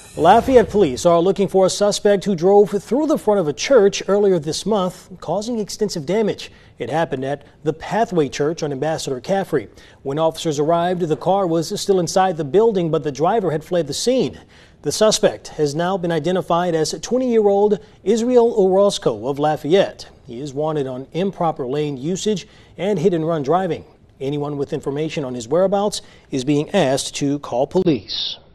Lafayette police are looking for a suspect who drove through the front of a church earlier this month, causing extensive damage. It happened at the Pathway Church on Ambassador Caffrey. When officers arrived, the car was still inside the building, but the driver had fled the scene. The suspect has now been identified as 20-year-old Israel Orozco of Lafayette. He is wanted on improper lane usage and hit-and-run driving. Anyone with information on his whereabouts is being asked to call police.